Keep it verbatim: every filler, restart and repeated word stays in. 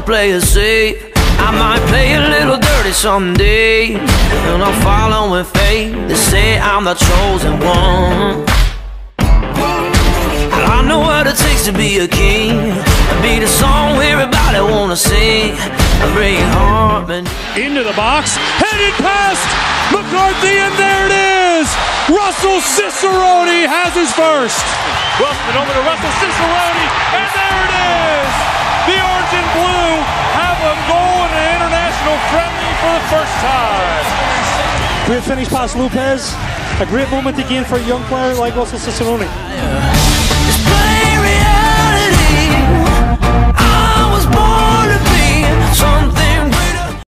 play it safe. I might play a little dirty someday, and I'm following fate. They say I'm the chosen one. I know what it takes to be a king. I be the song everybody wanna sing. I bring harmony. Into the box, headed past McCarthy, and there it is! Russell Cicerone has his first. Wilson over to Russell Cicerone, and there it is! The orange and blue have a goal in an international friendly for the first time. Great finish past Lopez. A great moment again for a young player like Russell Cicerone.